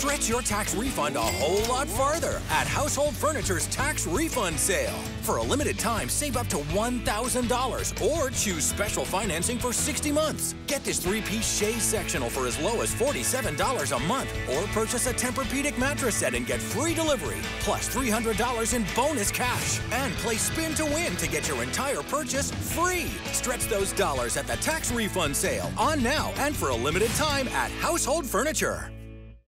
Stretch your tax refund a whole lot farther at Household Furniture's Tax Refund Sale. For a limited time, save up to $1,000 or choose special financing for 60 months. Get this 3-piece chaise sectional for as low as $47 a month, or purchase a Tempur-Pedic mattress set and get free delivery, plus $300 in bonus cash. And play Spin to Win to get your entire purchase free. Stretch those dollars at the Tax Refund Sale, on now and for a limited time at Household Furniture.